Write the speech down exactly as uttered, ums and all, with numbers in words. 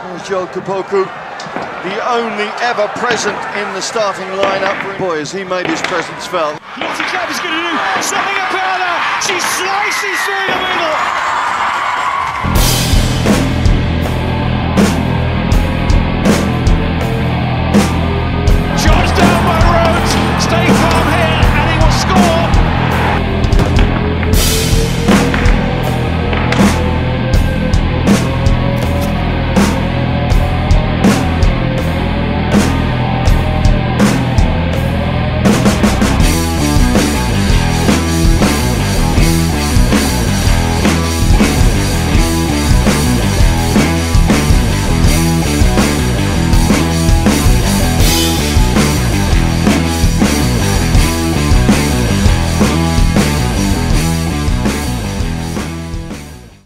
Joel Kapoku, the only ever present in the starting lineup. Boy, has he made his presence felt. Lottie Club is going to do something about her. She slices through the middle.